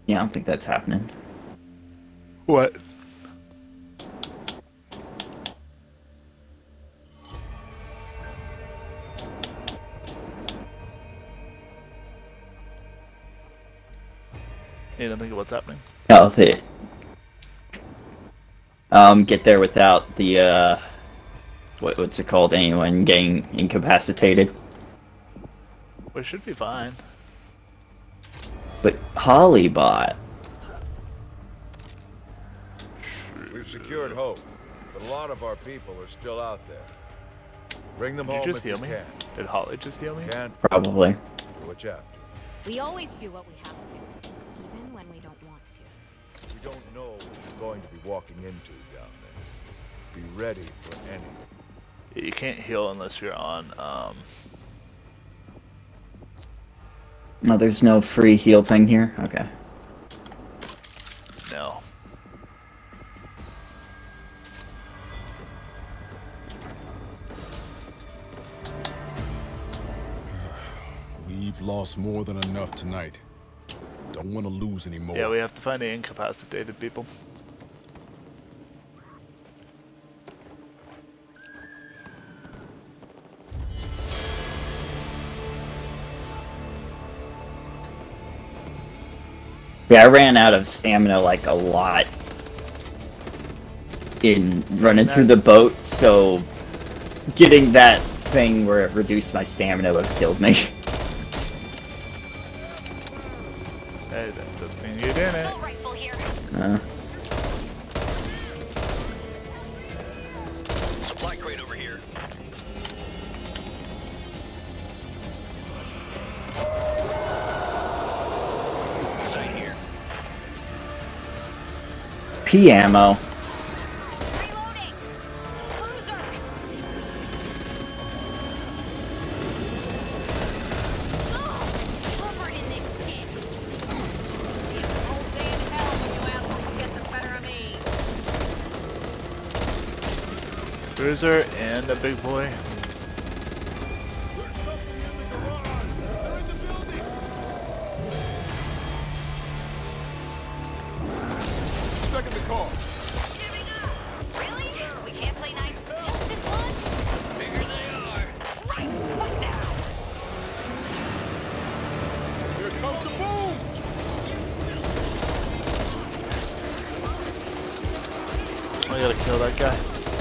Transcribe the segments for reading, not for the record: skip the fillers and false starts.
Yeah, I don't think that's happening. What? You don't think of what's happening? Oh, they get there without the what's it called? Anyone getting incapacitated. We should be fine. But Hollybot. We've secured Hope, but a lot of our people are still out there. Bring them Did you home just if heal you me? can. Did Holly just heal me? Can't Probably. do what you have to. We always do what we have to, even when we don't want to. We don't know what you're going to be walking into down there. Be ready for anything. You can't heal unless you're on, No, there's no free heal thing here? Okay. no. We've lost more than enough tonight. Don't want to lose any more. Yeah, we have to find the incapacitated people. Yeah, I ran out of stamina like a lot in running through the boat, so getting that thing where it reduced my stamina would have killed me. Hey, that doesn't mean you didn't. Assault rifle here. Supply crate over here. Sight here. P ammo. Reloading. Cruiser. Covered in this shit. Be a cold day in hell when you assholes get the better of me. Bruiser and a big boy. Second the car. Giving up. Really? We can't play nice just this once? Bigger they are. Right. Fuck now. Here comes the boom. I gotta kill that guy.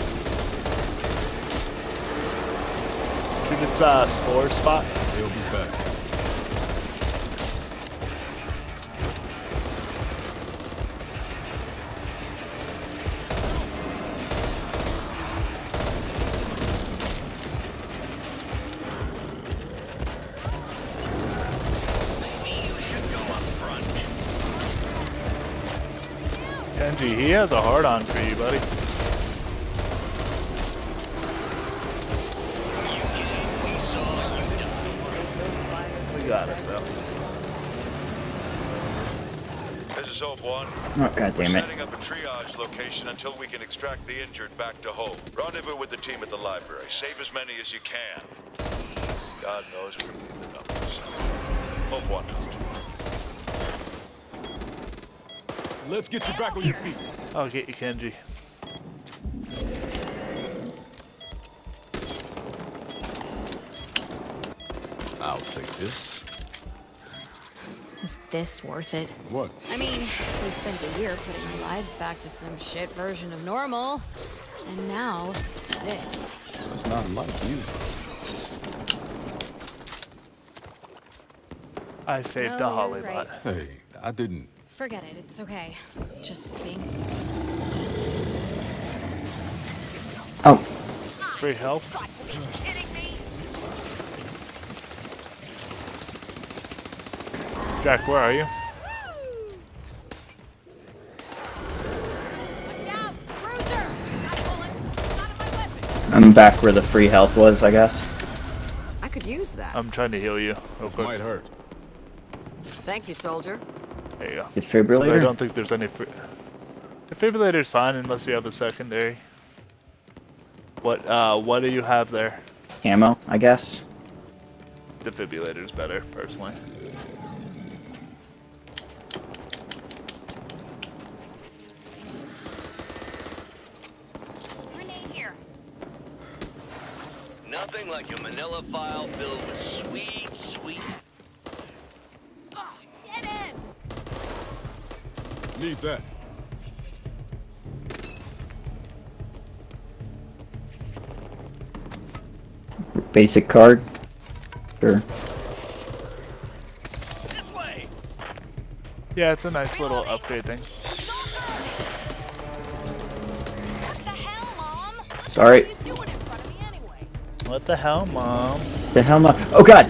Think it's spore spot. They'll be back. Maybe you should go up front. Kenji, he has a hard on for you, buddy. We saw you defeat. We got it, though. This is Hope 1. Oh, God damn We're it. setting up a triage location until we can extract the injured back to Hope. Rendezvous with the team at the library. Save as many as you can. God knows we need the numbers. Hope 1 out. Let's get you back on your feet. I'll get you, Kenji. I'll take this. Is this worth it? What? I mean, we spent a year putting our lives back to some shit version of normal. And now, this. That's not like you. I saved No, the you're Hollybot. right. Hey, I didn't. Forget it, it's okay. Just being Oh, It's free health. got to be kidding me! Jack, where are you? Watch out! Cruiser! Not a bullet! Not of my weapon! I'm back where the free health was, I guess. I could use that. I'm trying to heal you real This quick. might hurt. Thank you, soldier. There you go. I Defibrillator? don't think there's any defibrillator's fine unless you have a secondary. What do you have there? Ammo, I guess. Defibrillator's better, personally. Nothing like a manila file filled with sweet, sweet. Oh, get it! Leave that. Basic card. Sure. This way. Yeah, it's a nice little upgrade thing. What the hell, Mom? Sorry. What are you doing in front of me anyway? What the hell, Mom? The hell, oh god!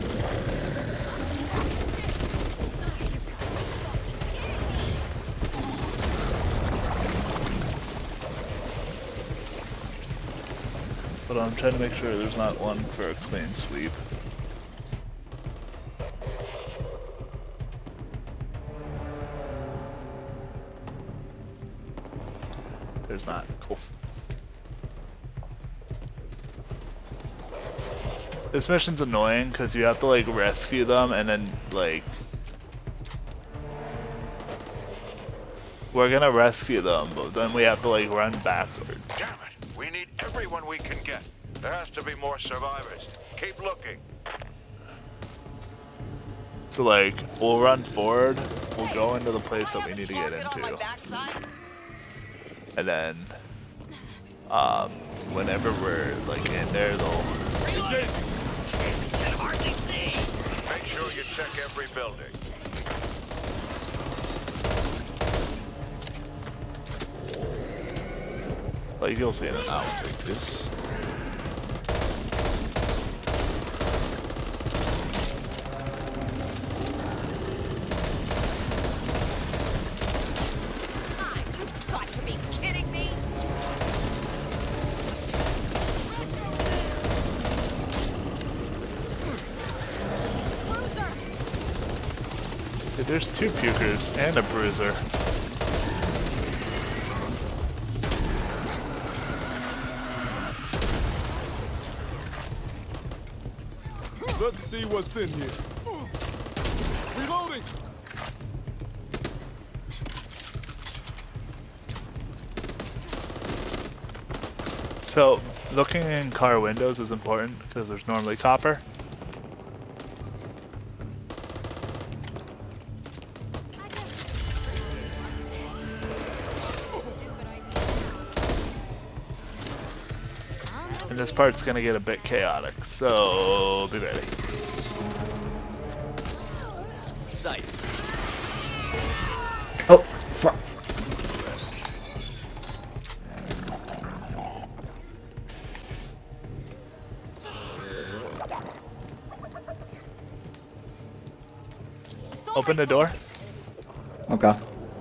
But I'm trying to make sure there's not one for a clean sweep. There's not. Cool. This mission's annoying because you have to like rescue them and then like we're gonna rescue them, but then we have to like run backwards. Damn it! We need everyone we can get. There has to be more survivors. Keep looking. So like we'll run forward, we'll go into the place that we need to get into, and then whenever we're like in there, they'll. Make sure you check every building. Like you'll see it in an hour. Take this. You've got to be kidding me! Bruiser! Dude, there's 2 pukers and a bruiser. Let's see what's in here. Reloading. So looking in car windows is important because there's normally copper. And this part's gonna get a bit chaotic, so be ready. Sight. Oh, fuck. Open the door. Okay.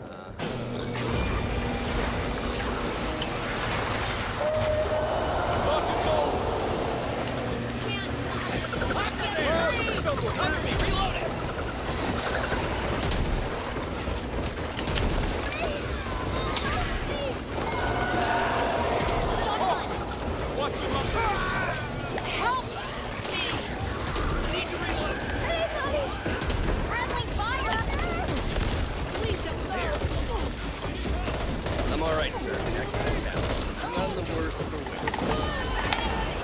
I'm all right, sir. None the worse for wear.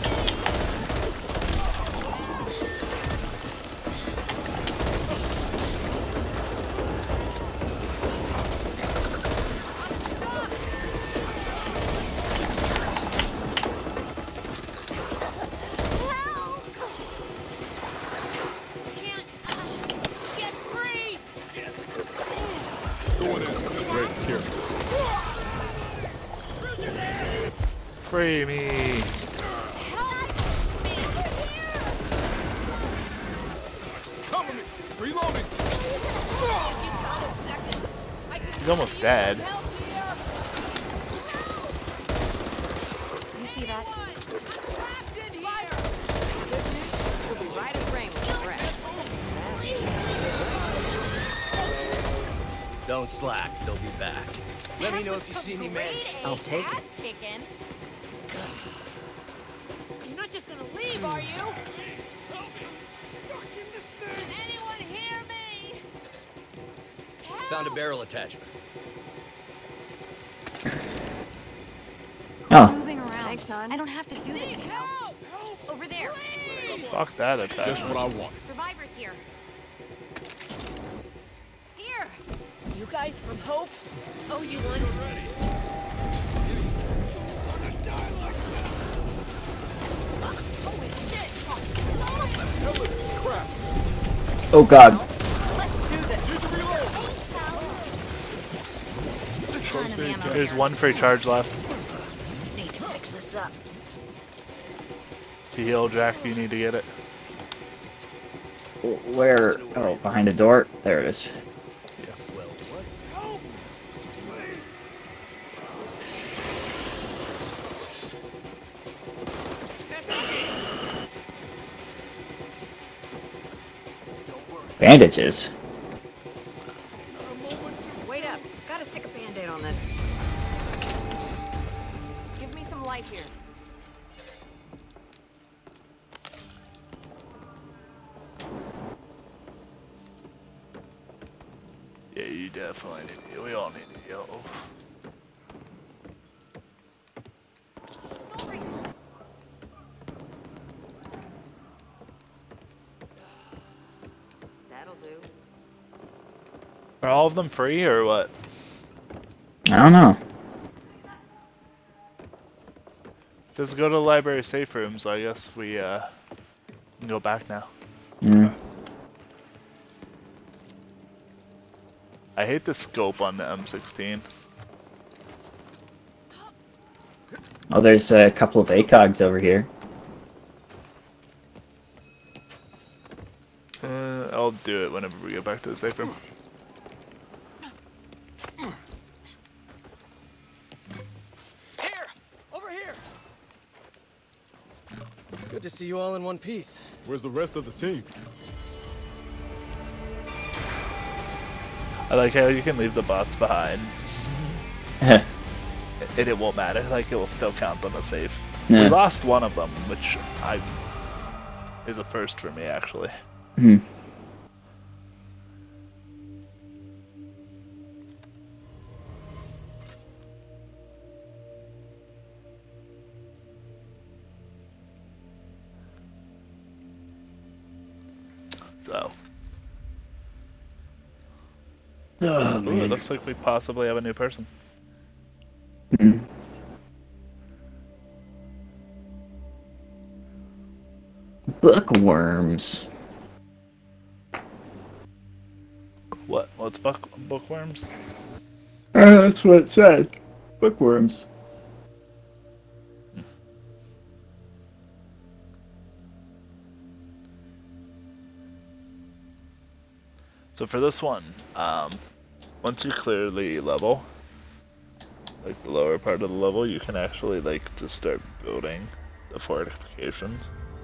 Get free! Going in. Right here. Free me. Cover me. Reloading. He's almost dead. You see that? We'll be right as rain with the rest. Don't slack. They'll be back. Let me know if you see any meds. I'll take it. Kicking. You're not just gonna leave, are you? Can anyone hear me? Found a barrel attachment. Oh. Moving around. Thanks, hon. I don't have to do this, you know. Over Fuck that attack. Just what I want. Survivors here. Here. You guys from Hope? Oh, you one? Holy shit! Oh god. Let's do this. Ton of ammo There's here. one free charge left. Need to fix this up. To heal Jack, you need to get it. Where? Oh, behind the door? There it is. Bandages? Wait up. Gotta stick a band-aid on this. Give me some light here. Yeah, you definitely need to heal. We all need to heal. That'll do. Are all of them free or what? I don't know. It says go to the library safe room, so I guess we can go back now. Mm. I hate the scope on the M16. Oh, there's a couple of ACOGs over here. I'll do it whenever we get back to the safe room. Here! Over here! Good to see you all in one piece. Where's the rest of the team? I like how you can leave the bots behind. And it won't matter, like it will still count on a save. Yeah. We lost one of them, which is a first for me actually. Hmm. So. Oh, Ooh, it man. looks like we possibly have a new person. Hmm. Bookworms. What? What's bookworms? That's what it said. Bookworms. So for this one, once you clear the level, like the lower part of the level, you can actually like just start building the fortifications.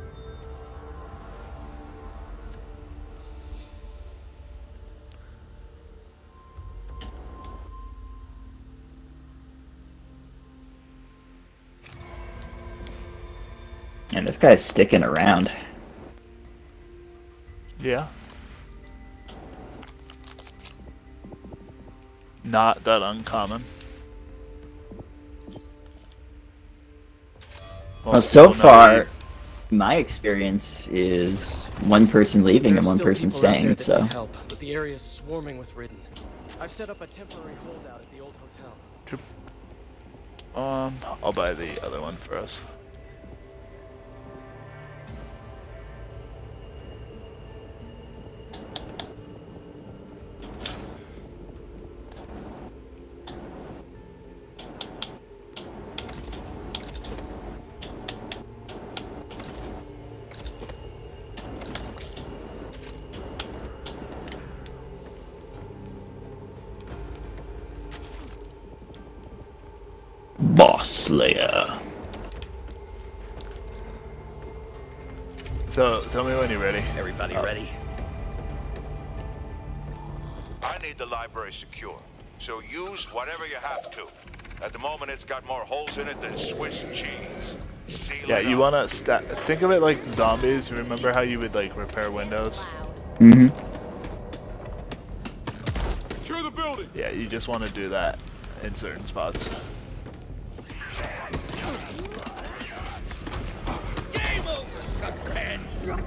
And this guy's sticking around. Yeah. Not that uncommon. Well, Most so people know far, you- my experience is one person leaving and one person staying, so. Help, but the area's swarming with Ridden. I've set up a temporary holdout at the old hotel. I'll buy the other one for us. Boss Slayer. So, tell me when you're ready. Everybody ready? I need the library secure, so use whatever you have to. At the moment, it's got more holes in it than Swiss cheese. Seal Yeah, it you up. wanna think of it like zombies. Remember how you would like repair windows? Mm-hmm. Secure the building! Yeah, you just want to do that in certain spots. Game over, suckhead!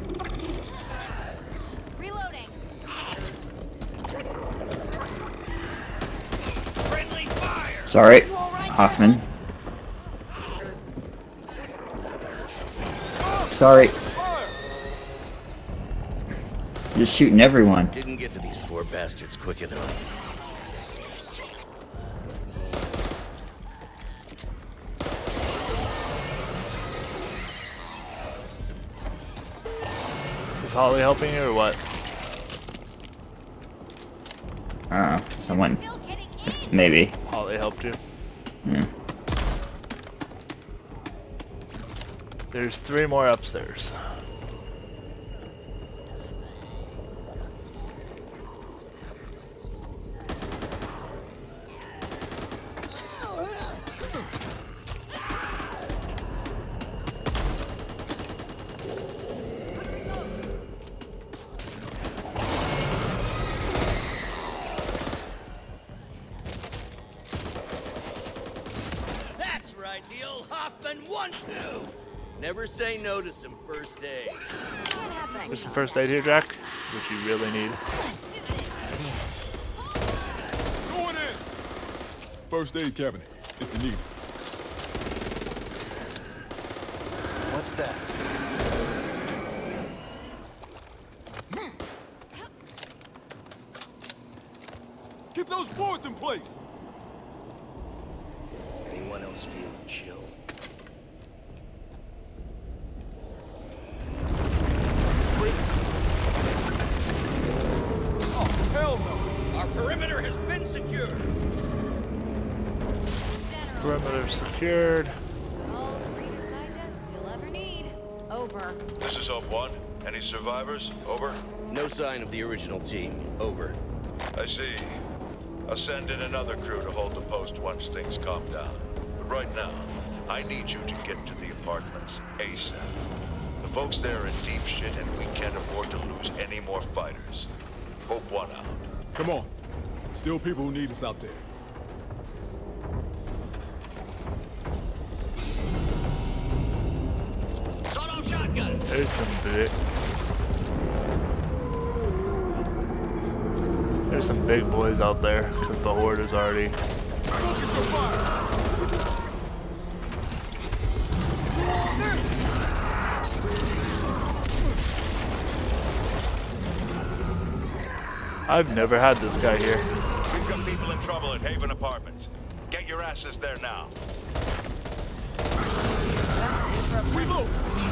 Sorry, Hoffman. Sorry. You're shooting everyone. Didn't get to these poor bastards quick enough. Is Holly helping you or what? Someone. Maybe. Holly helped you. Yeah. There's 3 more upstairs. That's right, the old Hoffman 1-2. Never say no to some first aid. There's some first aid here, Jack, which you really need. Going in! First aid cabinet, if you need it. What's that? Get those boards in place! Anyone else feel chill? Oh, hell no! Our perimeter has been secured. Perimeter secured. All the Reader's Digest you'll ever need. Over. This is Hope 1. Any survivors? Over. No sign of the original team. Over. I see. I'll send in another crew to hold the post once things calm down. But right now, I need you to get to the apartments ASAP. The folks there are in deep shit and we can't afford to lose any more fighters. Hope 1 out. Come on. Still people who need us out there. Sawed-off shotgun. There's some big. There's some big boys out there because the horde is already. I've never had this guy here. We've got people in trouble at Haven Apartments. Get your asses there now. Reload!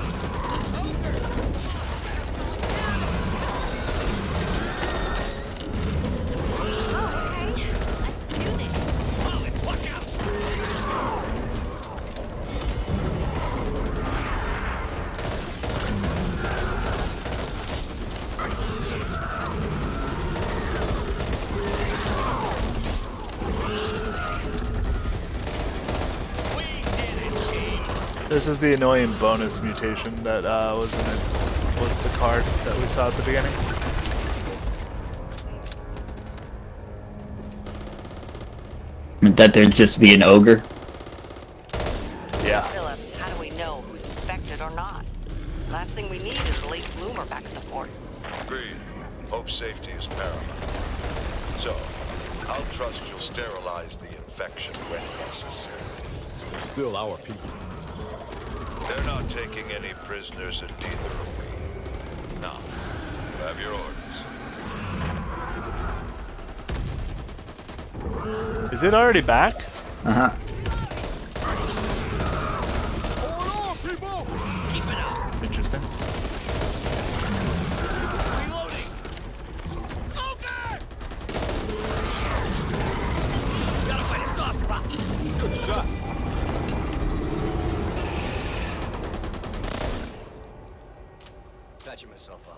This is the annoying bonus mutation that was the card that we saw at the beginning. That there'd just be an ogre. Yeah. Philip, how do we know who's infected or not? Last thing we need is a late bloomer back in the fort. Agreed. Hope's safety is paramount. So, I'll trust you'll sterilize the infection when necessary. Still our people. They're not taking any prisoners, and neither are we. Now, you have your orders. Is it already back? Uh-huh. Hold on, people! Keep it up. Interesting. Reloading. Okay. Gotta find a soft spot. Good shot. Patching myself up.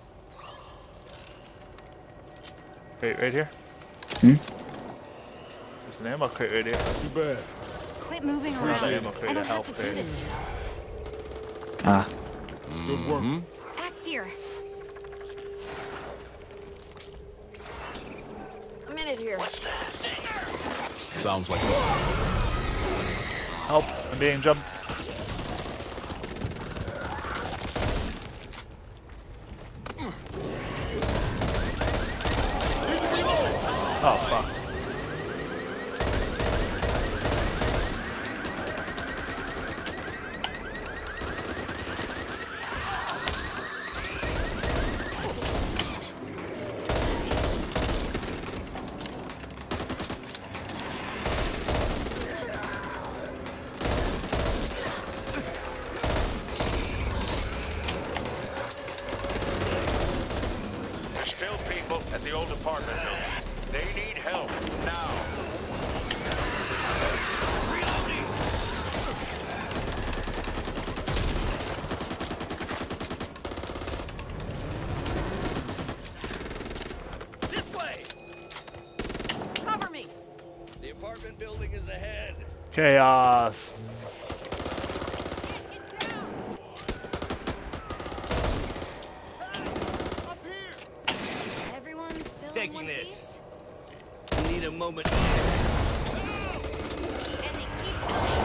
Crate right here. Hmm? There's an ammo crate right here. Too bad. Quit moving There's around. an ammo crate, I a don't have health to do crate. this. Ah. Good work. Axe here. A minute here. Sounds like Help! I'm being jumped. Oh fuck. old apartment building. They need help now. This way! Cover me! The apartment building is ahead. Chaos. Everyone still in Taking one this. piece? We need a moment. And they keep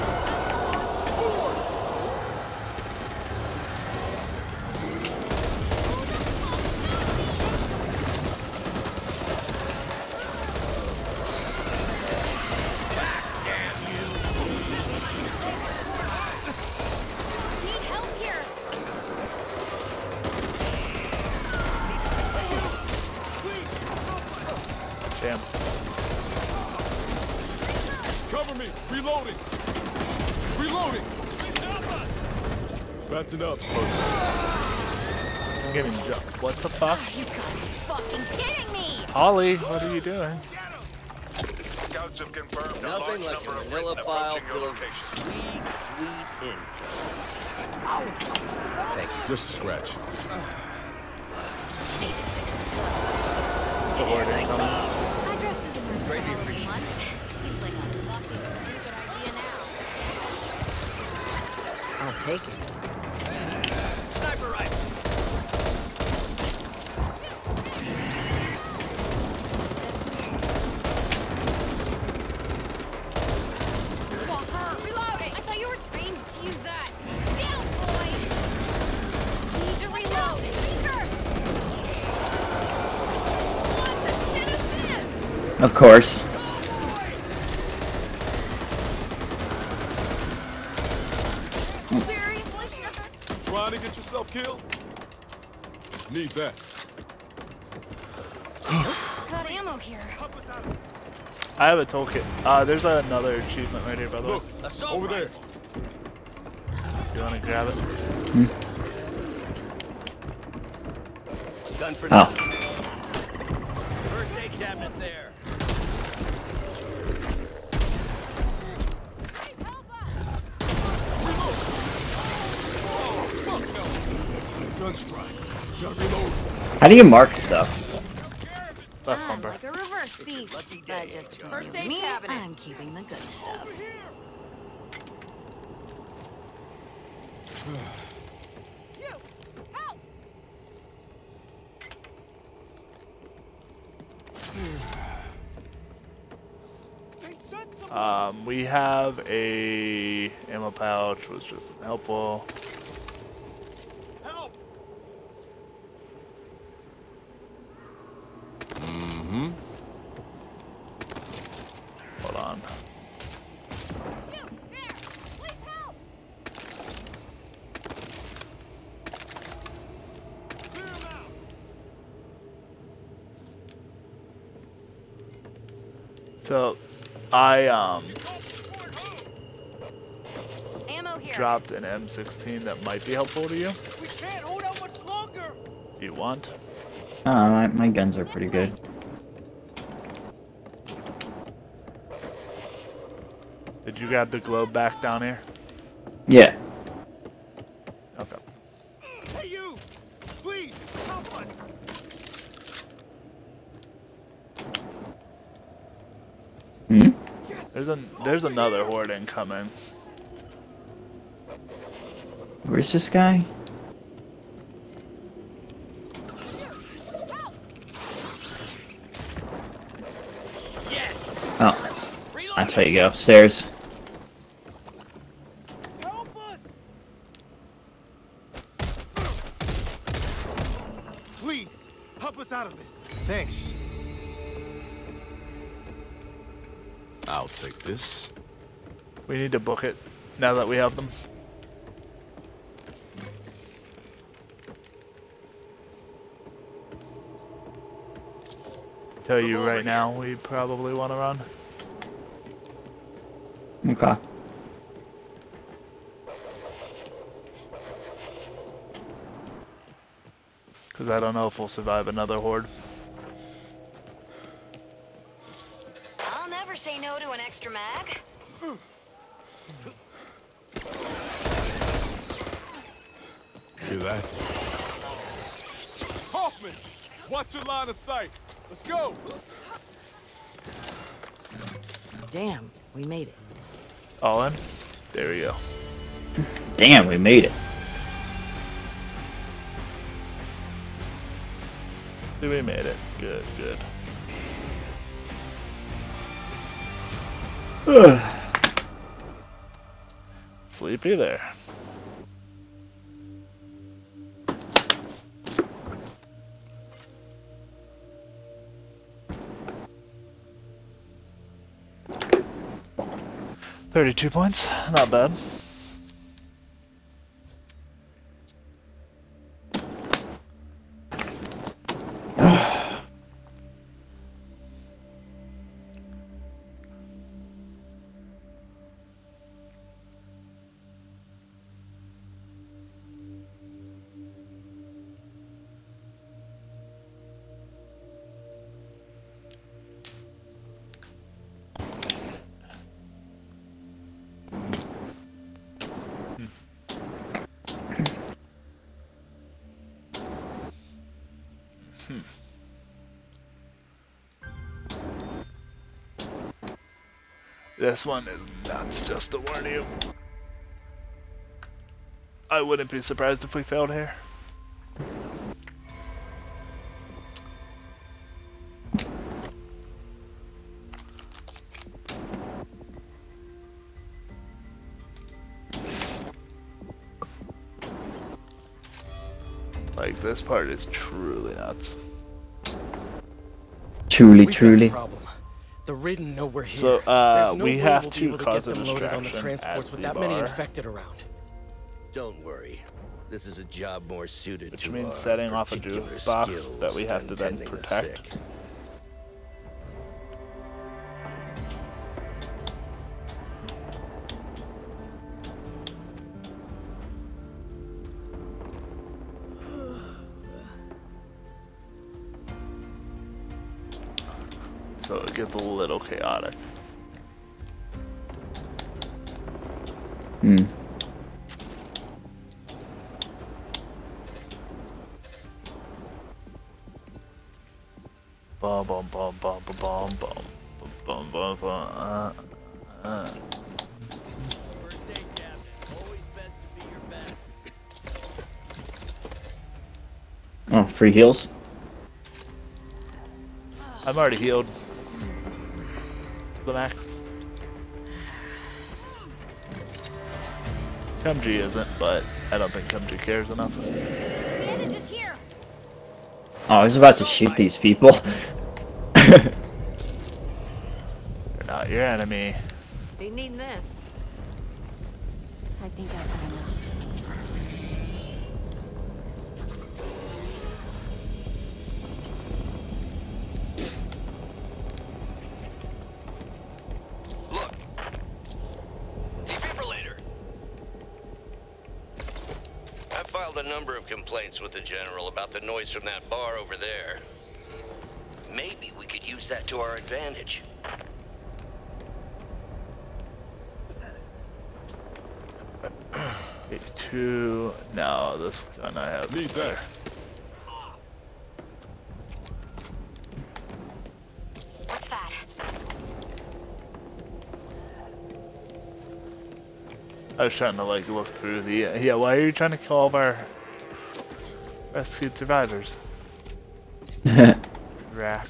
Need help here. Damn. Cover me! Reloading! Reloading! Patching up, folks. I'm getting jumped. What the fuck? You gotta be fucking kidding me! Holly, what are you doing? Scouts have confirmed a Nothing large like number a of manila Ridden file approaching full your of location. sweet intel. Thank you. Just a scratch. Need to fix this up. The hoarding coming. I dressed as a person Halloween once. Seems like a fucking stupid idea now. I'll take it. Sniper rifle. Walker, reloading! I thought you were trained to use that. Down, boy! Need to reload. Seeker! What the shit is this? Of course. Seriously, sugar? Trying to get yourself killed? Need that. Got ammo here. I have a toolkit. There's another achievement right here, by the way. Look, Assault over there. rifle. You want to grab it? Gun for Oh. now. First aid cabinet there. Gun strike. Gotta reload. How do you mark stuff? Left I'm bumper. like a reverse thief. lucky But day, just First between aid me, cabinet. I'm keeping the good stuff. We have a ammo pouch, which is helpful. Help! Hold on. So, I Ammo here. dropped an M16 that might be helpful to you. We can't hold out much longer. If you want. My guns are pretty good. Did you grab the globe back down here? Yeah. Okay. Hey you! Please help us. Hmm? There's another horde incoming. Where's this guy? Yes. Oh, that's how you go upstairs. Help us. Please help us out of this. Thanks. I'll take this. We need to book it now that we have them. Tell you right now, we probably want to run. Okay. Because I don't know if we'll survive another horde. say no to an extra mag? Hear that? Hoffman! Watch your line of sight! Let's go! Damn, we made it. All in? There we go. Damn, we made it. See, we made it. Good, good. Sleepy there. $32 points, not bad. This one is nuts, just to warn you. I wouldn't be surprised if we failed here. Like, this part is truly nuts. Truly, We've truly. got a problem. The Ridden know we're here. So, There's no we way have we'll be to able cause get a them loaded on the distraction transports at with the that many bar. infected around. Don't worry. This is a job more suited Which to means our setting off a particular jukebox skills that we have to then tending the protect. sick. So it gets a little chaotic. Hmm. Bum bum bum bum bum bum bum bum bum bum. First aid cabinet. Always best to be your best. Oh, free heals? I'm already healed. To the max. Kumji isn't, but I don't think Kumji cares enough. Bandages here. Oh, I was about to shoot these people. They're not your enemy. Ain't needing this. I think I've had enough. Look. Defibrillator. I filed a number of complaints with the General about the noise from that bar over there. Maybe we could use that to our advantage. Two. No, this gun I have. Need that. What's that? I was trying to like look through the. Yeah, why are you trying to kill all of our rescued survivors? Rack.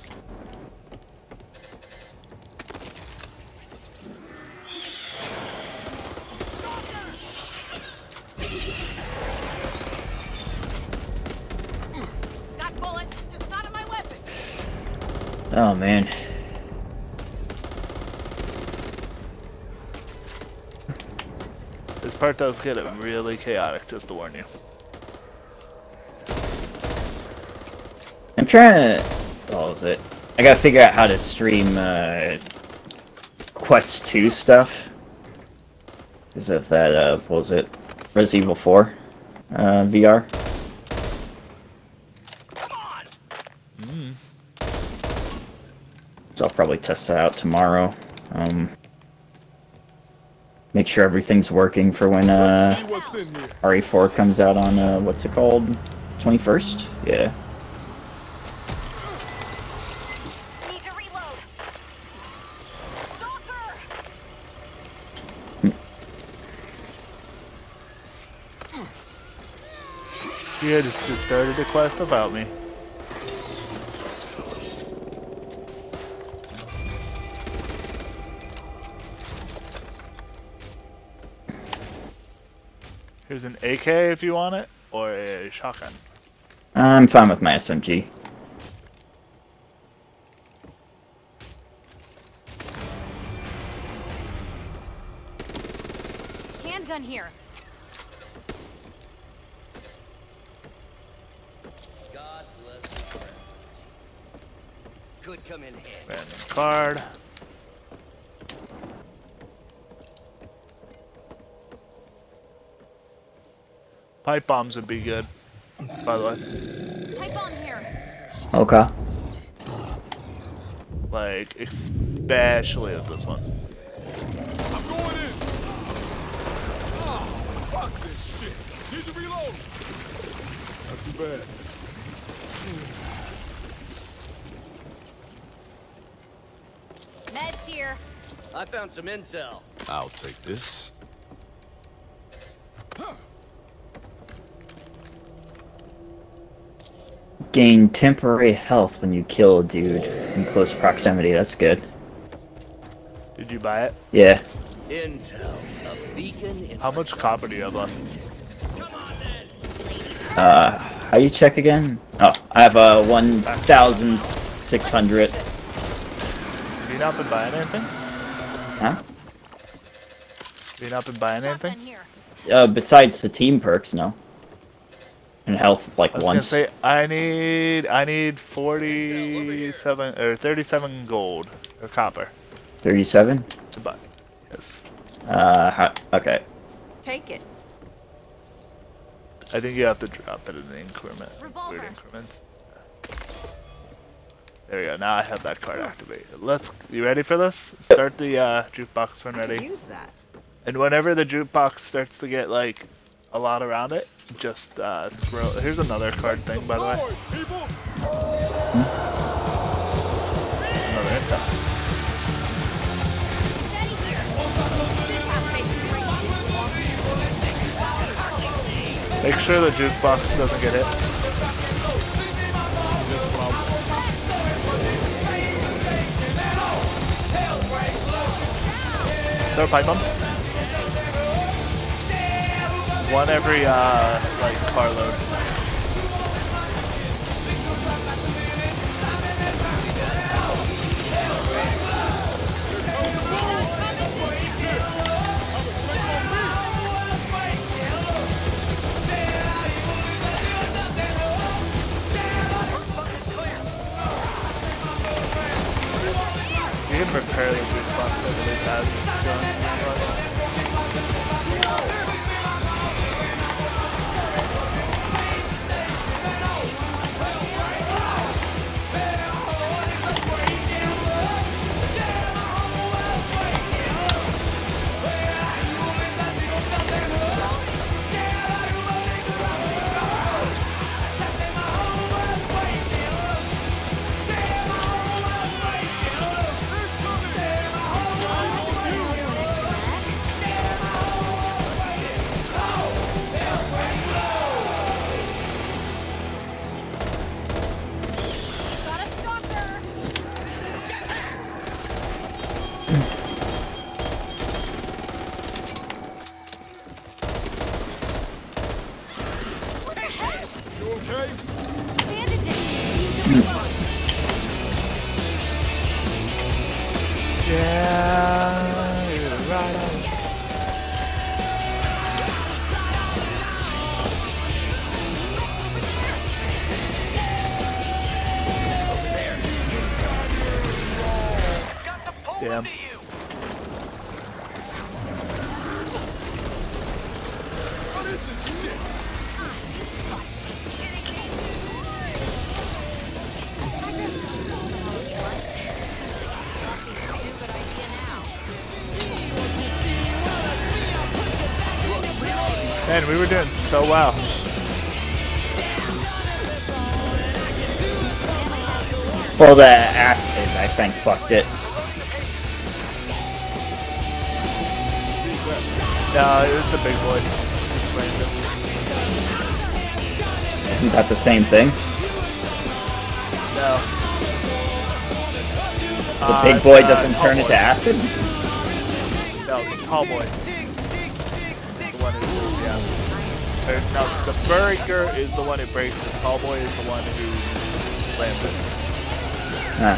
Got bullets, just not in my weapon. Oh, man. This part does get really chaotic, just to warn you. I'm trying to... What was it? I gotta figure out how to stream, Quest 2 stuff. Because of that, what was it? Resident Evil 4, VR. So I'll probably test that out tomorrow. Make sure everything's working for when See what's in here. RE4 comes out on what's it called? 21st? Yeah. Need to reload. Stalker! Yeah, just started a quest about me. Here's an AK if you want it, or a shotgun. I'm fine with my SMG. Handgun here. God bless the friends. Could come in handy. Random card. Pipe bombs would be good, by the way. Pipe bomb here. Okay. Like, especially with this one. I'm going in. Oh, fuck this shit. Need to reload. Not too bad. Meds here. I found some intel. I'll take this. Gain temporary health when you kill a dude in close proximity. That's good. Did you buy it? Yeah. Intel. A beacon in... How much copper do you have left? How you check again? Oh, I have 1,600. Have you not been buying anything? Huh? Have you not been buying Shotgun anything? here. Besides the team perks, no. And health like I was once. gonna say I need 47 or 37 gold or copper 37. to buy. Yes. Okay. Take it. I think you have to drop it in the increment. Revolver. Weird increments. There we go. Now I have that card activated. You ready for this? Start the jukebox when ready. Use that. And whenever the jukebox starts to get like a lot around it, just throw. Here's another card thing, by the way. Forward, people. Here's another intel. Steady here. Gas station's right. Make sure the jukebox doesn't get hit. Throw a pipe bomb. One every like carload. You can repair the jukebox, I believe, as it's going. Got a stalker. What the heck? You okay? Bandages. Need to reload. Yeah, you're right on. Damn. What is this shit? Stupid idea now. Man, we were doing so well. Well, the acid, I think, fucked it. No, it was the big boy. Isn't that the same thing? No. The big boy doesn't turn into acid? No, the tall boy. The one who does the acid. No, the burger is the one who breaks. The tall boy is the one who slams it. Ah.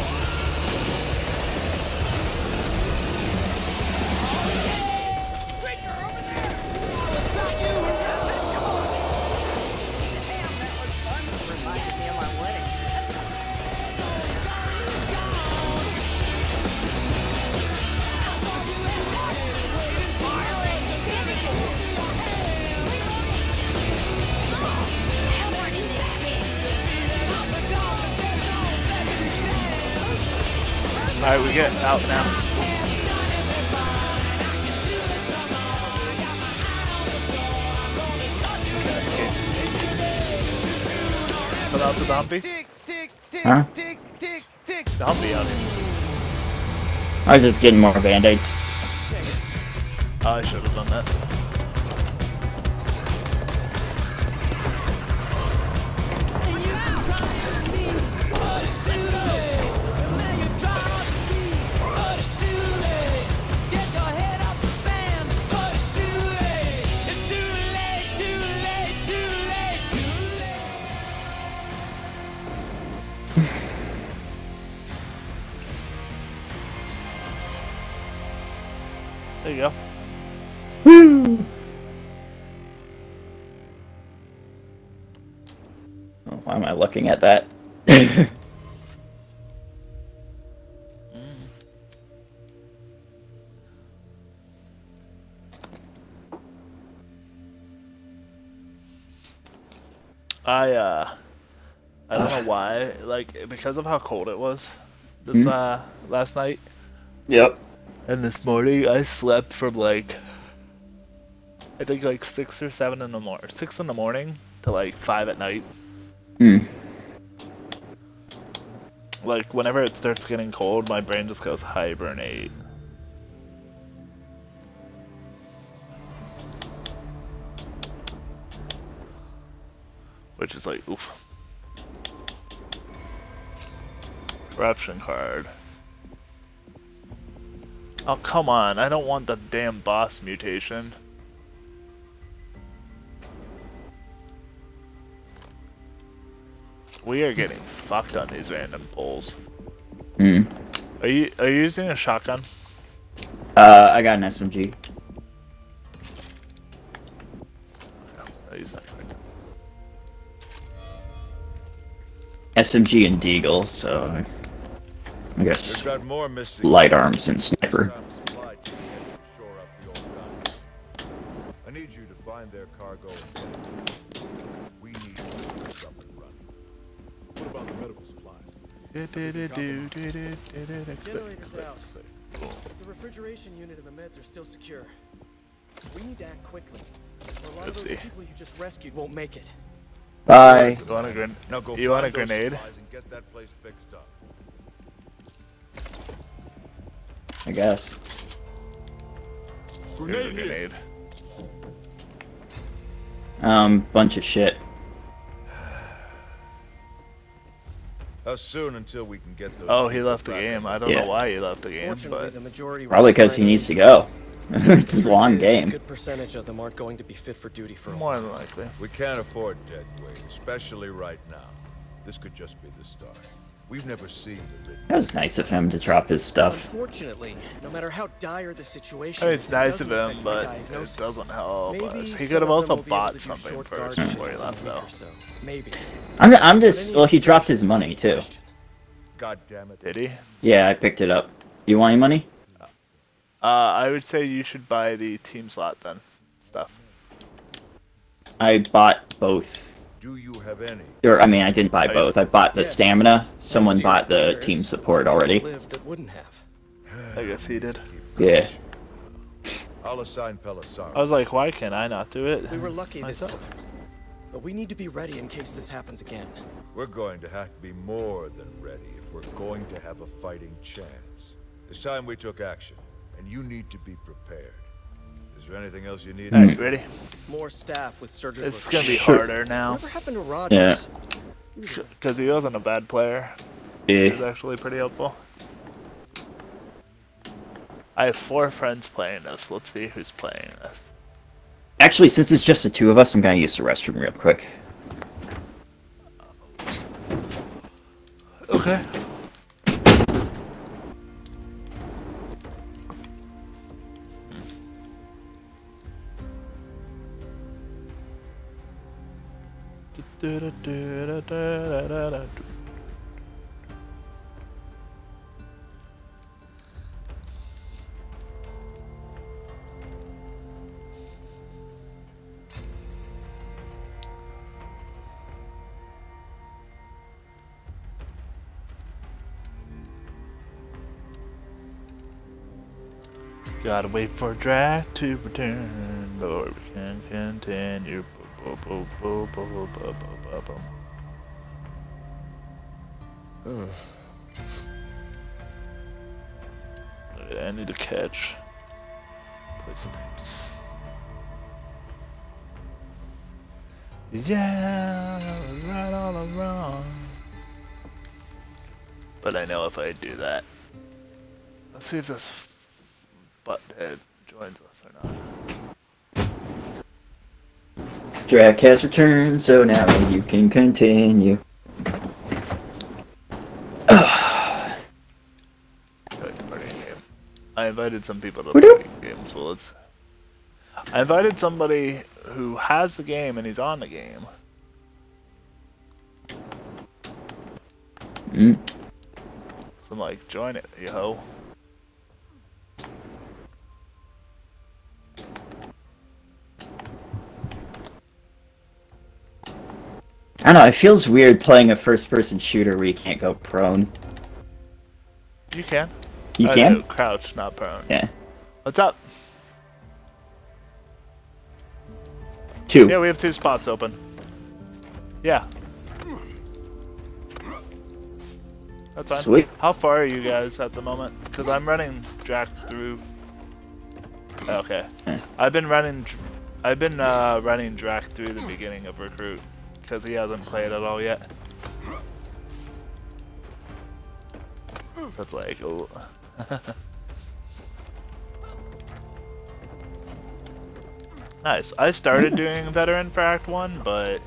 Alright, we get out now. Put out the Dumpy? Huh? Dumpy out here. I was just getting more band-aids. Oh, I should have done that. There you go. Woo! Oh, why am I looking at that? I don't know why, like, because of how cold it was this, last night. Yep. And this morning, I slept from, like, I think, like, 6 or 7 in the morning, 6 in the morning to, like, 5 at night. Hmm. Like, whenever it starts getting cold, my brain just goes hibernate. Which is like, oof. Corruption card. Oh, come on. I don't want the damn boss mutation. We are getting fucked on these random pulls. Hmm. Are you using a shotgun? I got an SMG. I'll use that quick. SMG and Deagle, so I guess We've got more missing. light arms and sniper. I need you to find their cargo. We need to keep this up and running. What about the medical supplies? Generator's out. The refrigeration unit and the meds are still secure. We need to act quickly. Or a lot of those people you just rescued won't make it. Bye. You want a grenade? Now go You want a find those grenade? supplies and get that place fixed up. I guess. Here's a Grenade here. grenade. Bunch of shit. How soon until we can get those? Oh, he people left the back game. on I don't Yeah. know why he left the game, Fortunately, but the majority were Probably because just he trying needs to go. It's a long A game. good percentage of them aren't going to be fit for duty for a more while. than likely. We can't afford dead weight, especially right now. This could just be the start. We've never seen the Ridden. That was nice of him to drop his stuff. Unfortunately, no matter how dire the situation, I mean, it's it nice of doesn't him, affect my but diagnosis. it doesn't help Maybe us. He some could have of them also will be able bought to do something short first guard before he shifts in a left, week though. or so. Maybe. I'm just. Well, he dropped his money too. God damn it. Did he? Yeah, I picked it up. You want any money? I would say you should buy the team slot then. Stuff. I bought both. Do you have any? Or, I mean, I didn't buy Oh, both. I bought the Yes. stamina. Someone Most bought the players team support already. lived that wouldn't have. I guess he did. Yeah. I'll assign Pelissaro. I was like, why can I not do it? We were lucky myself? this time. But we need to be ready in case this happens again. We're going to have to be more than ready if we're going to have a fighting chance. It's time we took action, and you need to be prepared. Is there anything else you need? Alright, ready? More staff with surgical. It's gonna be harder now. Whatever happened to Rogers? Because he wasn't a bad player. Yeah. He was actually pretty helpful. I have 4 friends playing this. Let's see who's playing this. Actually, since it's just the 2 of us, I'm gonna use the restroom real quick. Okay. Gotta wait for Drac to return, or we can continue. I need to catch poison names. Yeah, I was right all along. But I know if I do that. Let's see if this butthead joins us or not. Drac has returned, so now you can continue. I invited some people to play the game, so let's... I invited somebody who has the game and he's on the game. So I'm like, join it, yo. I don't know, it feels weird playing a first-person shooter where you can't go prone. You can. You can? No, crouch, not prone. Yeah. What's up? 2. Yeah, we have 2 spots open. Yeah. That's fine. Sweet. How far are you guys at the moment? Because I'm running Drac through... Okay. I've been running Drac through the beginning of Recruit. Because he hasn't played at all yet. That's like, oh. Nice. I started doing Veteran for Act 1, but,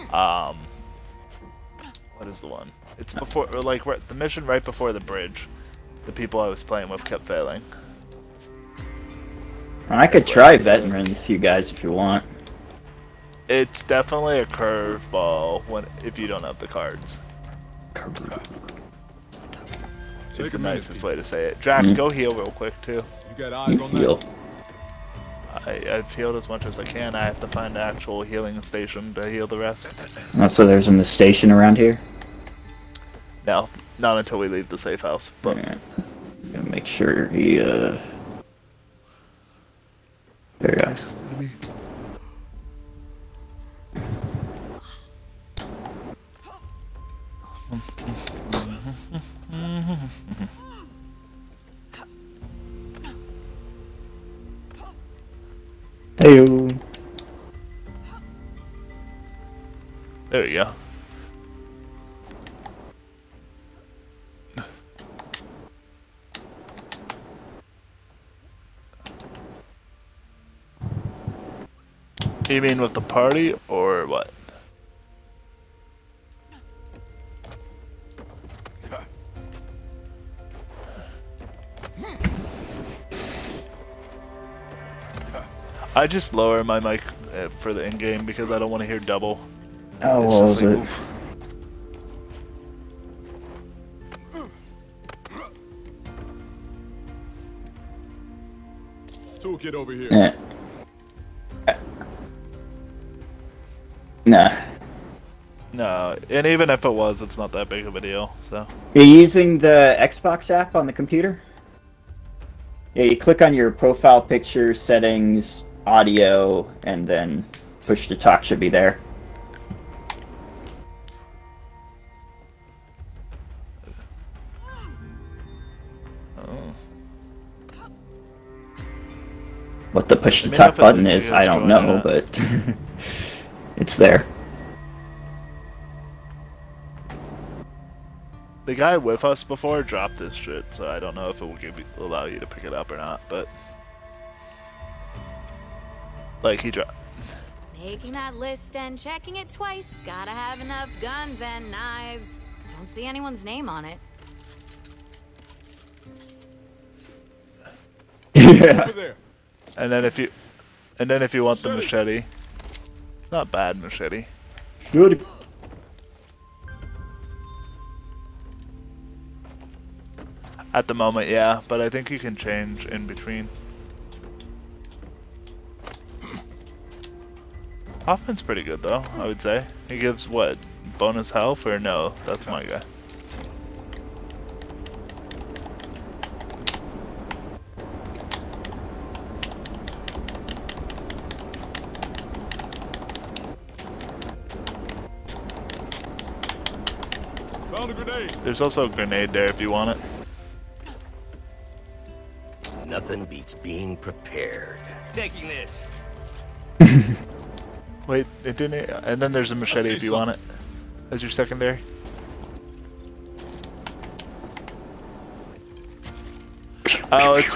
what is the one? It's before, like, the mission right before the bridge. The people I was playing with kept failing. I could try Veteran with you guys if you want. It's definitely a curveball if you don't have the cards. It's the nicest way to say it. Drac, go heal real quick too. You got eyes on Heal. that? I've healed as much as I can. I have to find an actual healing station to heal the rest. Oh, so there's in the station around here? No, not until we leave the safe house. But Alright. Gotta make sure he, There you go. Heyo. There we go. You mean with the party or what? I just lower my mic for the in-game because I don't want to hear double. Oh, what was it? Oof. Toolkit over here. Yeah. Nah. No, and even if it was, it's not that big of a deal, so. You're using the Xbox app on the computer? Yeah, you click on your profile picture, settings, audio, and then push to talk should be there. Oh. What the push to Let me know talk if it button lets you is, guys I don't join know, that. but it's there. The guy with us before dropped this shit, so I don't know if it will allow you to pick it up or not, but... Like, he dropped... Making that list and checking it twice. Gotta have enough guns and knives. Don't see anyone's name on it. Yeah. Over there. And then if you want the machete... It's not bad machete. Good. At the moment, yeah, but I think you can change in between. Hoffman's pretty good though, I would say. He gives what? Bonus health or no? That's my guy. Found a grenade. There's also a grenade there if you want it. Nothing beats being prepared. Taking this. Wait, it didn't. And then there's a machete if you want it as your secondary. Oh, it's.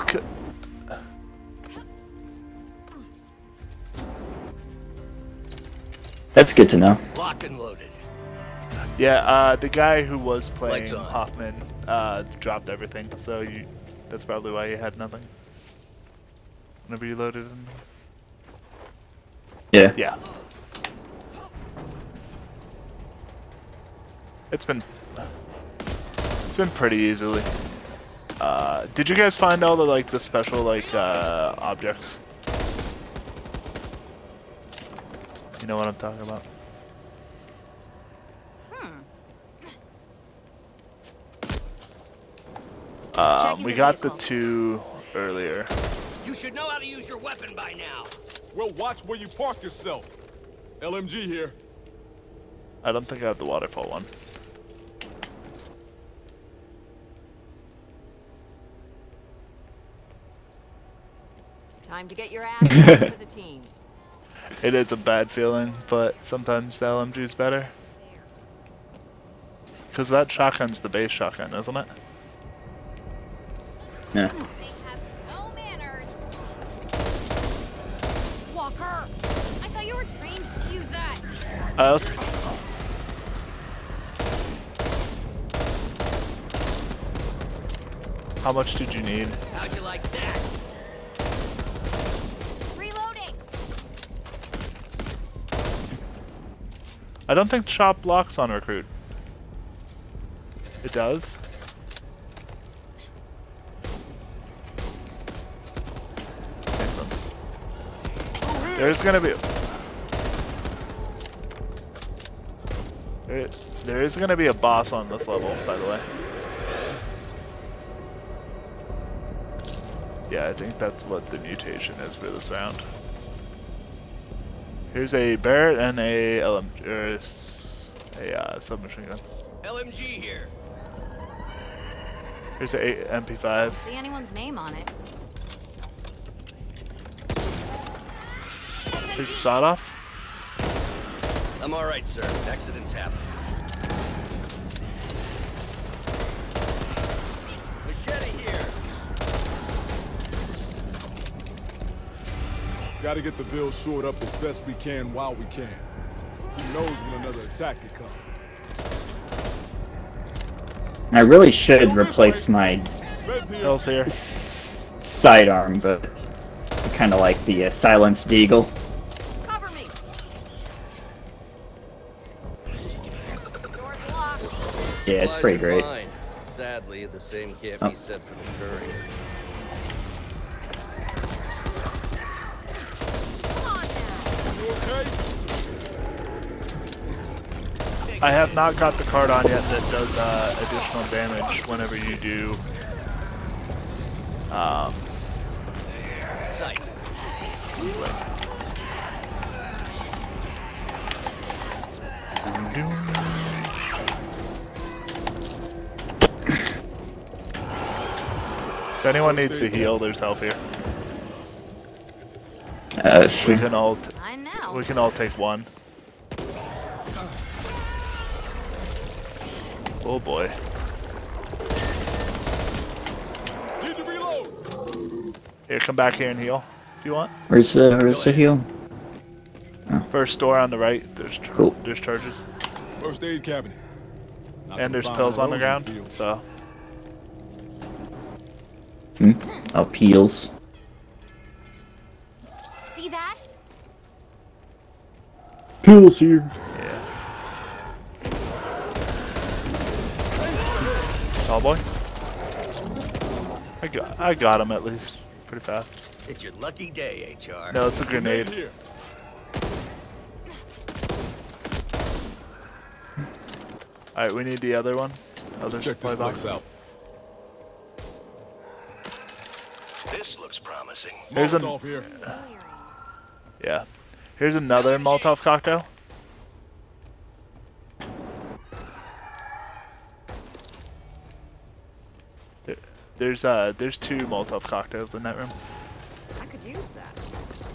That's good to know. Locked and loaded. Yeah, the guy who was playing Lights on. Hoffman dropped everything, so that's probably why you had nothing. Whenever you loaded in. Yeah. Yeah. It's been pretty easily. Did you guys find all the special objects? You know what I'm talking about? We got the 2 earlier. You should know how to use your weapon by now. Well, watch where you park yourself. LMG here. I don't think I have the waterfall one. Time to get your ass back to the team. It is a bad feeling, but sometimes the LMG is better. Because that shotgun's the base shotgun, isn't it? Yeah. They have no manners. Walker, I thought you were trained to use that. I also... How much did you need? How'd you like that? Reloading. I don't think shop locks on recruit. It does? Makes sense. There's gonna be... There is gonna be a boss on this level, by the way. Yeah, I think that's what the mutation is for this round. Here's a Barrett and a submachine gun. LMG here. Here's a MP5. Don't see anyone's name on it. Here's a sawed off. I'm all right, sir. Accidents happen. Machete here. Gotta get the bill shored up as best we can while we can. Who knows when another attack could come. I really should replace my Bed's here. Bill's here. sidearm, but I kind of like the silenced eagle. Cover me. Door's locked. Yeah, it's Supplies pretty are great. fine. Sadly, the same can't Oh. be said for the courier. Come on now. You okay? I have not got the card on yet that does additional damage whenever you do If anyone needs to heal, there's health here. We Sure. can all I know. we can all take one. Oh boy. Need to reload. Here, come back here and heal if you want. Where's the heal? First door on the right. There's Cool. there's charges First aid cabinet. Not and gonna there's find pills one on of the those in ground. field. So Oh, peels. See that? Peels here. yeah. Oh boy. I got him at least pretty fast. It's your lucky day, HR. No, it's a grenade. Here. All right, we need the other one. Other Check supply this box. place out. This looks promising. Here's Molotov here. Yeah. Here's another Molotov cocktail. There's two Molotov cocktails in that room. I could use that.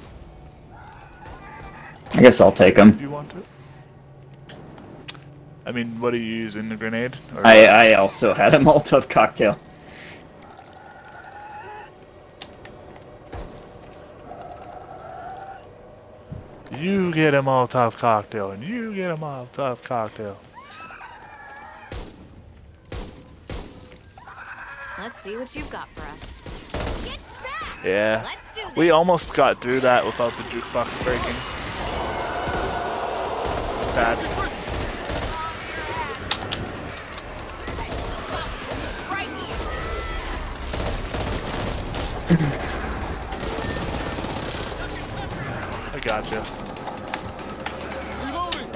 I guess I'll take Do them. you want it? I mean, what are you using? The grenade? Or I also had a Molotov cocktail. You get a Molotov cocktail, and you get a Molotov cocktail. Let's see what you've got for us. Get back! Yeah. Let's do this. We almost got through that without the jukebox breaking. Bad. Right here. I gotcha. Reloading.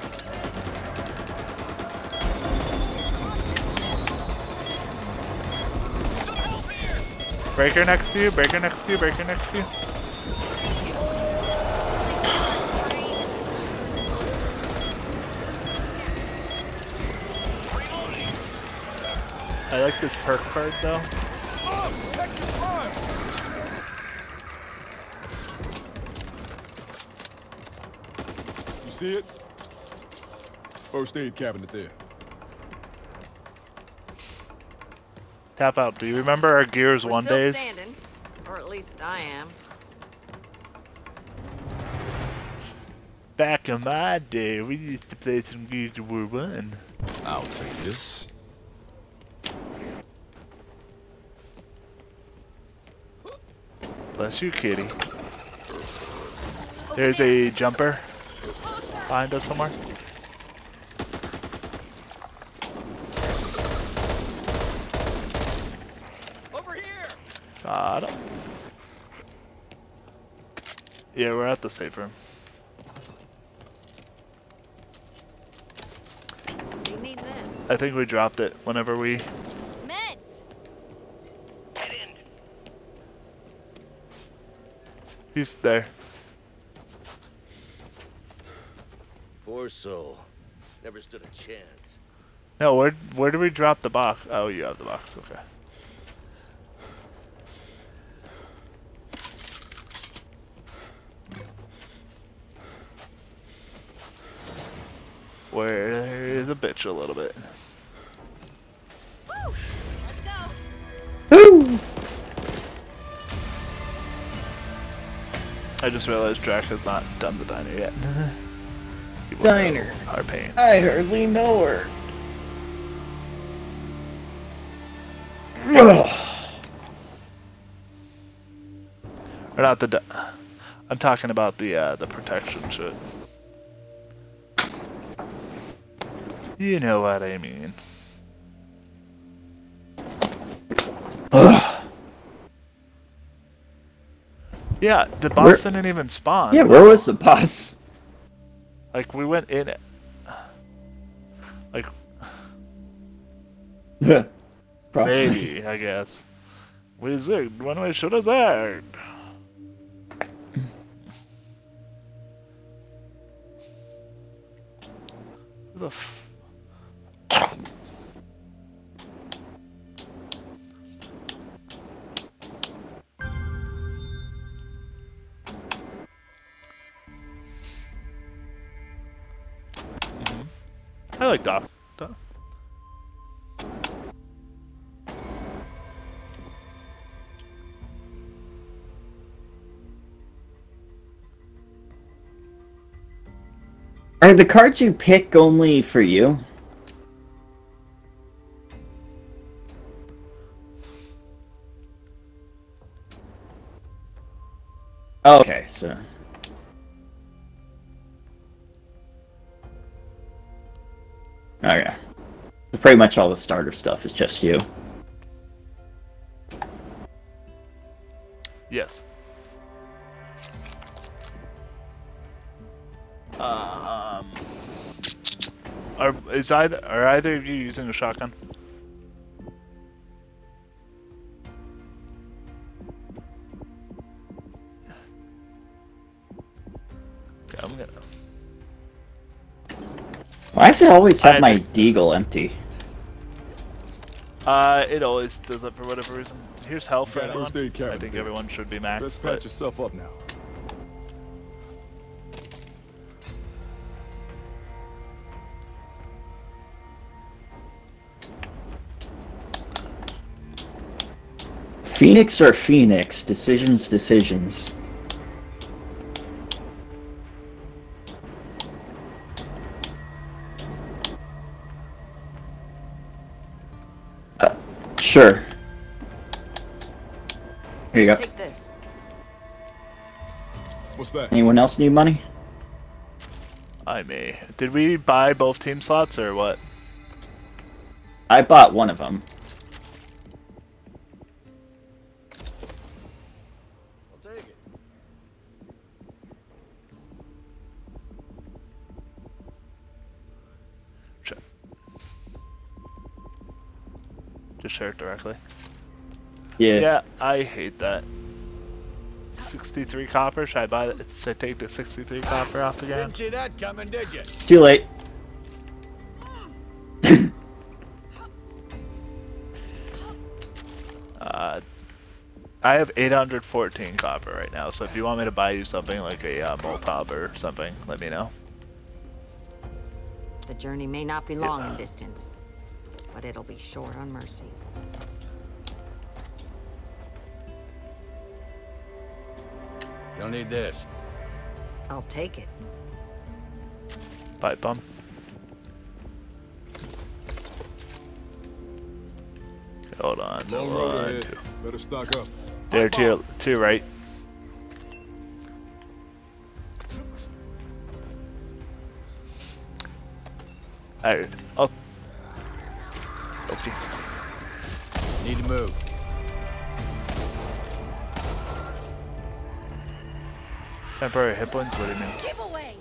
Breaker next to you, breaker next to you, breaker next to you. I like this perk card though. Oh, check your fire. You see it? First aid cabinet there. Tap out. Do you remember our Gears We're 1 still days? standing, or at least I am. Back in my day, we used to play some Gears of War 1. I'll take this. Bless you, kitty. There's a jumper behind us somewhere. Over here! Got him. Yeah, we're at the safe room. You need this. I think we dropped it whenever we... Meds! Head in. He's there. Poor soul. Never stood a chance. No, where did we drop the box? Oh, you have the box. Okay. Where is a bitch a little bit. Woo! Let's go! Woo! I just realized Drac has not done the diner yet. He will Diner. know our pain. I hardly know her. Or not the. I'm talking about the protection shit. You know what I mean. Yeah, the boss Where- didn't even spawn. Yeah, where was the boss? Like we went in it. Like Probably. maybe, I guess. We zigged when we should have zagged. the f... I like Doc. Are the cards you pick only for you? Okay, so... Okay. So pretty much all the starter stuff is just you. Yes. Are either of you using a shotgun? Okay, I'm gonna... Why does it always have my deagle empty? It always does that for whatever reason. Here's health right on. I think everyone should be maxed. Let's patch yourself up now. Phoenix or Phoenix? Decisions, decisions. Sure. Here you go. Take this. What's that? Anyone else need money? I may. Did we buy both team slots or what? I bought one of them. I'll take it. Check. Just share it directly. Yeah. Yeah, I hate that. 63 copper. Should I buy it? Should I take the 63 copper off the Didn't gas? see that coming, did you? Too late. I have 814 copper right now, so if you want me to buy you something like a Molotov or something, let me know. The journey may not be long in distance, but it'll be short on mercy. You'll need this. I'll take it. Pipe bomb. Okay, hold on. Long road ahead. Better stock up. There, to your right. Alright, oh. Okay. Need to move. Temporary hit points? What do you mean? Give away.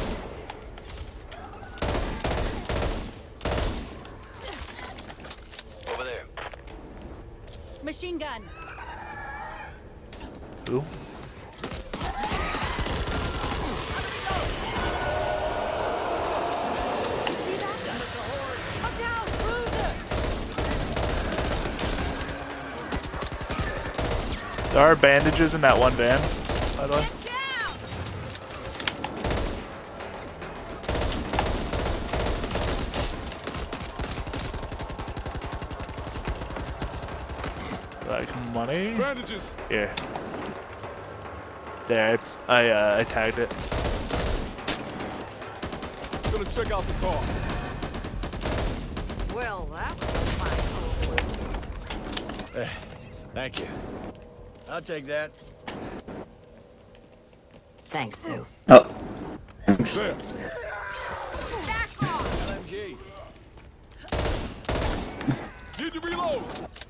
Over there. Machine gun. Who? See that? Watch out, cruiser. There are bandages in that one van, by the way. Like money? Bandages. Here. There, I tagged it. Gonna check out the car. Well, that was fine. Thank you. I'll take that. Thanks, Sue. Oh. Thanks. There. LMG. Need to reload.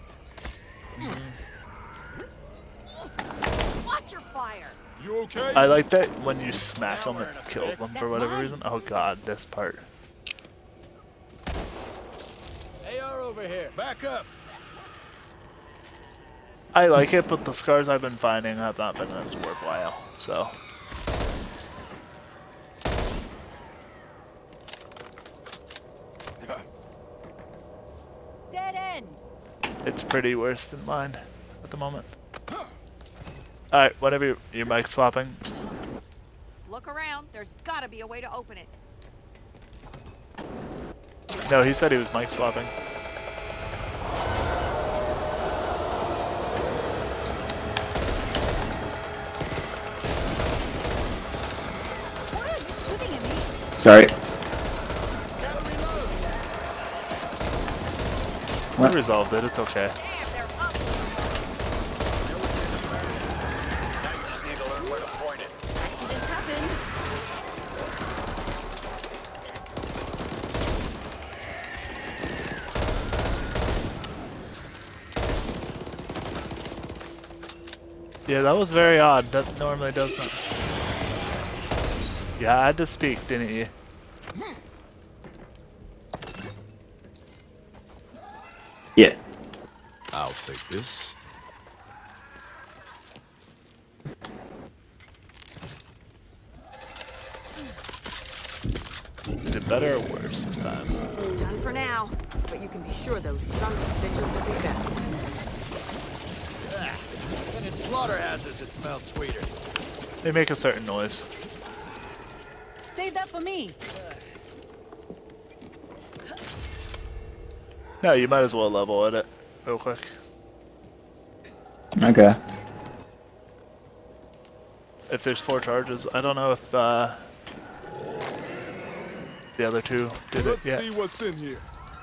Watch your fire. You okay? I like that when you smack them, it kills them for whatever reason. Oh god, this part. AR over here. Back up. I like it, but the scars I've been finding have not been as worthwhile, so. It's pretty worse than mine at the moment. Alright, whenever you're mic swapping. Look around. There's gotta be a way to open it. No, he said he was mic swapping. What are you shooting at me? Sorry. We resolved it, it's okay. Damn, they're up. I just need to learn where to point it. Accidents happen. Yeah, that was very odd. That normally does not. Yeah, I had to speak, didn't you? Yeah. I'll take this. Is it better or worse this time? Done for now. But you can be sure those sons of bitches will be back. And in slaughterhouses, it smelled sweeter. They make a certain noise. Save that for me. No, you might as well level at it real quick. Okay. If there's 4 charges, I don't know if the other 2 did Let's it yet. see what's in here.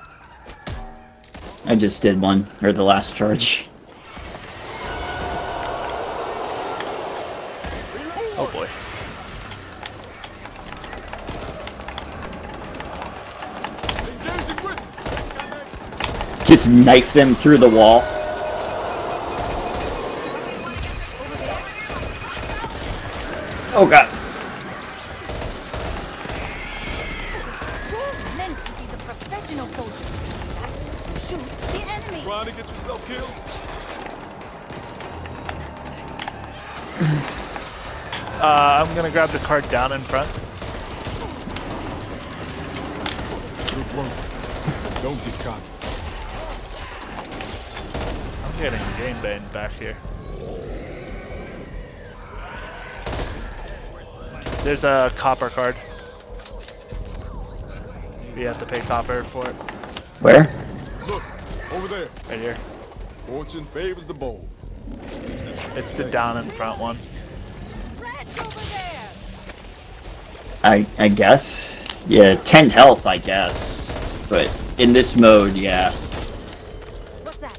I just did one, or the last charge. Oh boy. Engaging with. Just knife them through the wall. Oh god. You're meant to be the professional soldier. That means you shoot the enemy. Trying to get yourself killed? I'm gonna grab the cart down in front. Good work. Don't get caught. I'm getting game banned back here. There's a copper card. You have to pay copper for it. Where? Look, over there. Right here. Fortune favors the bold. It's the down in front one. Rats over there. I guess. Yeah, 10 health, I guess. But in this mode, yeah. What's that?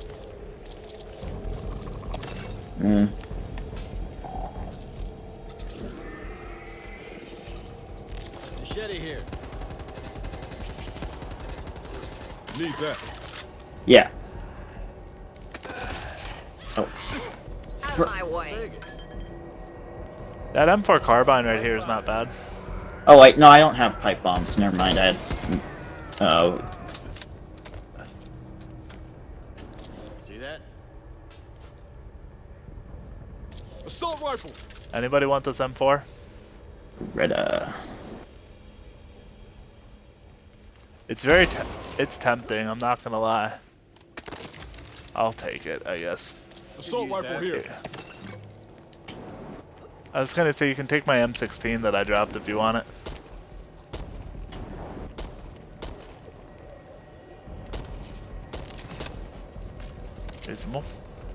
Mm. Machete here. Need that. Yeah. Oh. Out of my way. That M4 carbine right here is not bad. Oh wait, no, I don't have pipe bombs. Never mind. I had. Oh. See that? Assault rifle. Anybody want this M4? Reda. It's very it's tempting, I'm not gonna lie. I'll take it, I guess. Assault rifle here. Yeah. I was gonna say you can take my M16 that I dropped if you want it. Reasonable.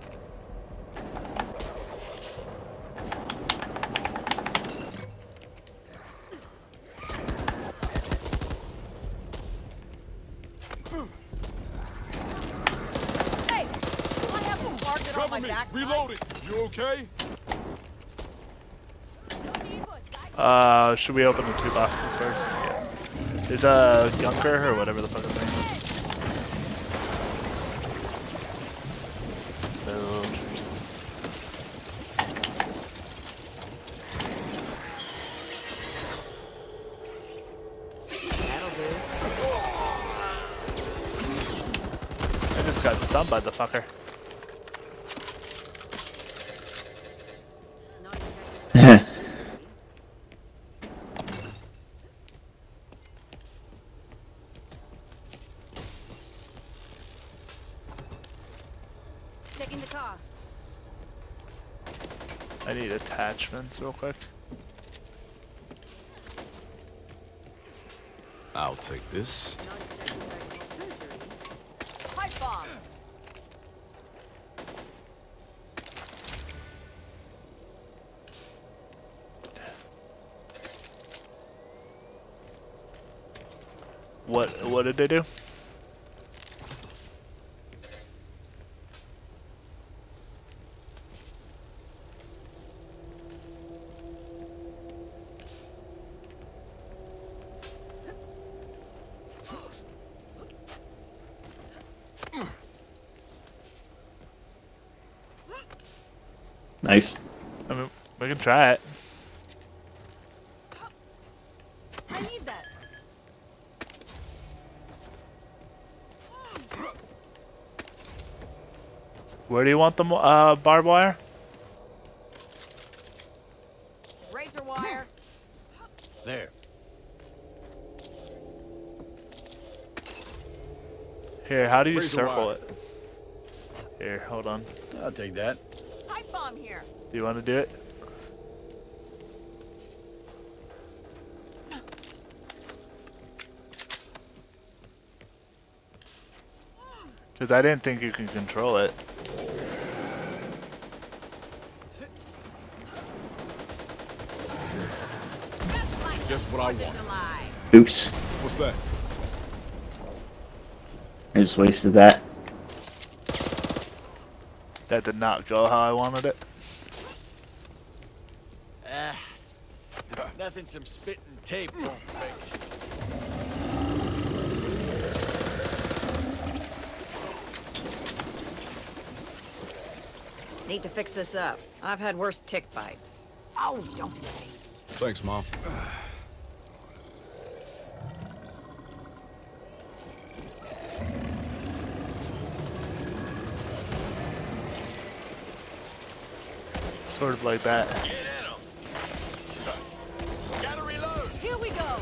Hey, I have a target on my Cover me. backside. Reloading. You okay? Should we open the 2 boxes first? Yeah. There's a Gunker or whatever the fuck his name is. Soldiers. That'll do. I just got stunned by the fucker. Taking the car. I need attachments real quick. I'll take this. Pipe bomb. What did they do? Nice. I mean, we can try it. I need that. Where do you want the barbed wire? Razor wire. There. Here, how do you Razor circle wire. it? Here, hold on. I'll take that. Pipe bomb here. Do you want to do it? Because I didn't think you can control it. Just what I want. Oops. What's that? I just wasted that. That did not go how I wanted it. Nothing some spit and tape won't fix. Need to fix this up. I've had worse tick bites. Oh, don't be late. Thanks, Mom. Sort of like that. Get in 'em. Gotta reload. Here we go.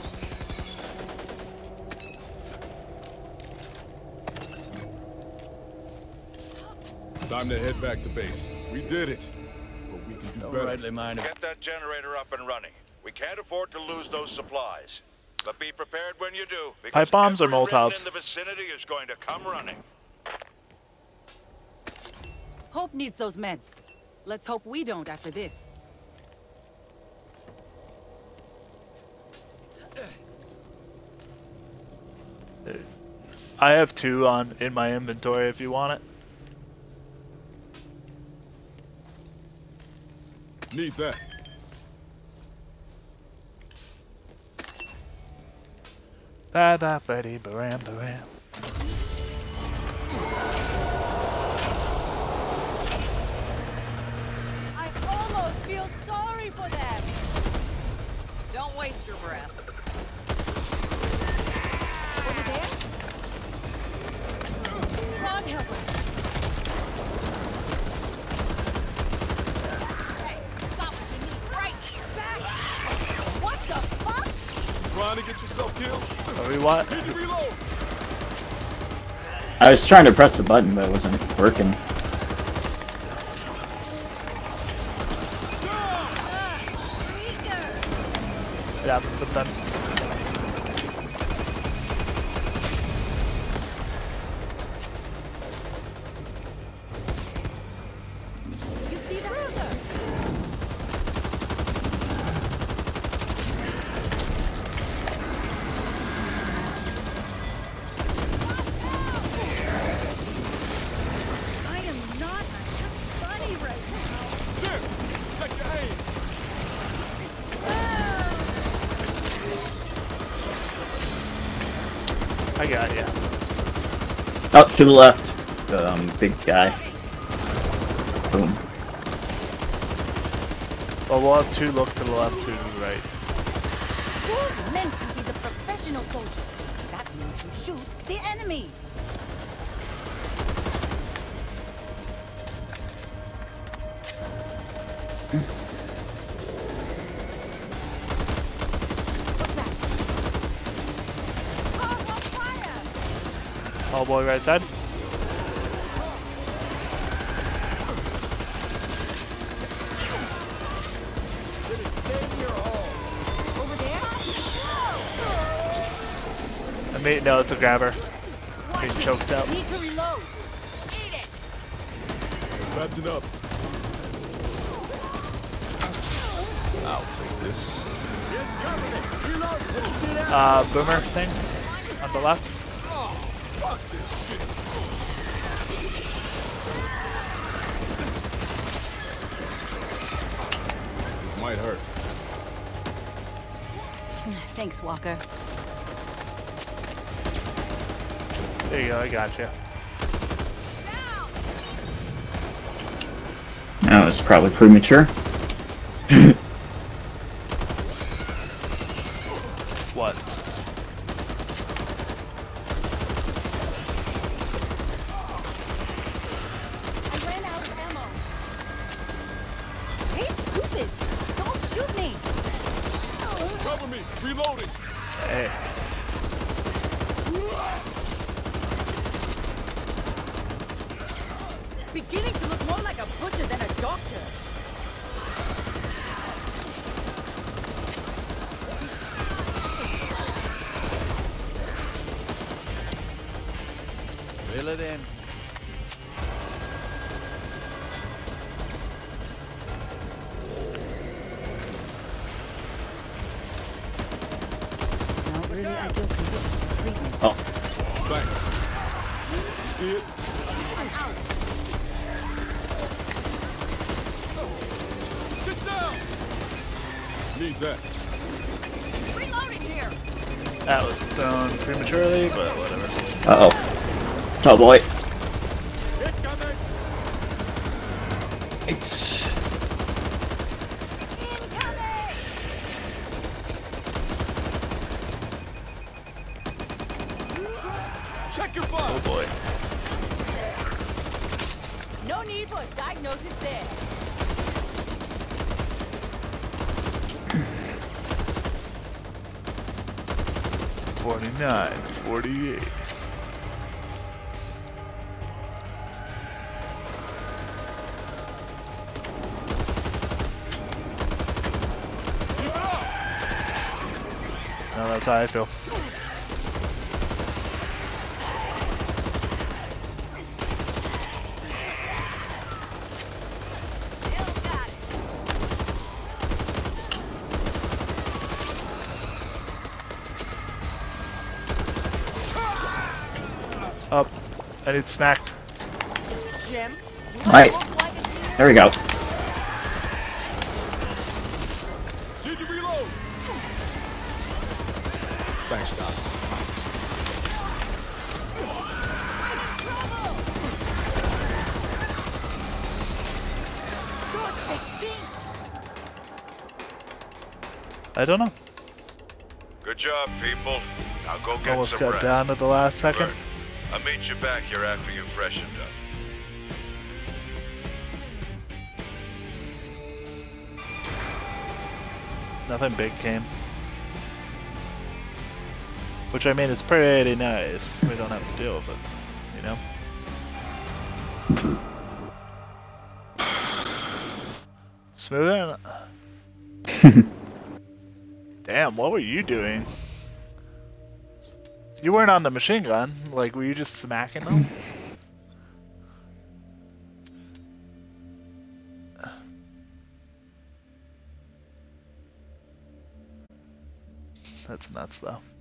Time to head back to base. We did it. But we can do Don't better. rightly mind it. Get that generator up and running. We can't afford to lose those supplies. But be prepared when you do, because Pipe bombs or every Ridden Molotovs? in the vicinity is going to come running. Hope needs those meds. Let's hope we don't after this. I have 2 in my inventory if you want it. Need that. Ba ba ba dee ba ram ba ram. I almost feel sorry for them. Don't waste your breath. Over there? God help us. Hey, got what you need right here. What the fuck? Trying to get yourself killed? What do we want? Need to reload. I was trying to press the button, but it wasn't working. It happens sometimes. You see that? I am not a happy bunny right now. Jim, check your aim. I got ya. Up to the left. The big guy. Boom. Well, we'll have 2 look to the left, 2 to the right. You're meant to be the professional soldier. That means you shoot the enemy. All boy right side. No, it's a grabber. Getting choked up. Need to reload. Eat it. Patching up. I'll take this. Boomer thing on the left. Oh, fuck this shit. This might hurt. Thanks, Walker. There you go, I got you. That was probably premature. What? I ran out of ammo. Hey, stupid! Don't shoot me! Cover me. Reloading. Hey. Beginning to look more like a butcher than a doctor. Reel it in. No, really ideal conditions for sleeping. Oh, Thanks. You see it? I'm out. Sit down. Need that. Reloading here. That was thrown prematurely, but whatever. uh-oh. Oh boy. Incoming. It's... Check your fire. Oh boy. No need for a diagnosis there. $49, $48. Keep it up. No, that's how I feel. Up. I need smacked. Jim, Right. There we go. Need to reload. Thanks, Doc. I don't know. Good job, people. Now go get Almost some got rest. down at the last second. Bert, I'll meet you back here after you've freshened up. Nothing big came. Which I mean, it's pretty nice. We don't have to deal with it, you know? Smooth it. Damn, what were you doing? You weren't on the machine gun. Like, were you just smacking them? That's nuts, though.